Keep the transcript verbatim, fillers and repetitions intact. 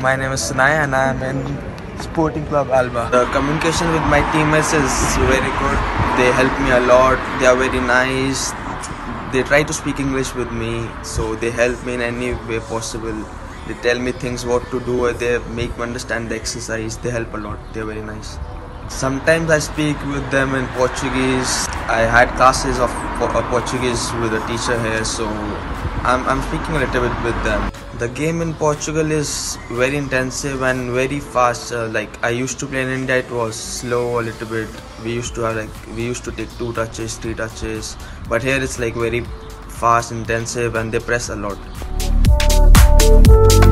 my name is Sunai and I am in Sporting Club Alba. The communication with my teammates is very good. They help me a lot. They are very nice. They try to speak English with me, so they help me in any way possible. They tell me things what to do, or they make me understand the exercise. They help a lot. They are very nice. Sometimes I speak with them in Portuguese. I had classes of Portuguese with a teacher here, so I'm, I'm speaking a little bit with them. The game in Portugal is very intensive and very fast. Uh, like I used to play in India, it was slow a little bit. We used to have like we used to take two touches, three touches, but here it's like very fast, intensive, and they press a lot.